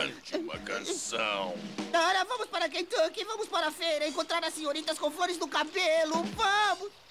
Cante uma canção. Dora, vamos para Kentucky, vamos para a feira, encontrar as senhoritas com flores no cabelo, vamos!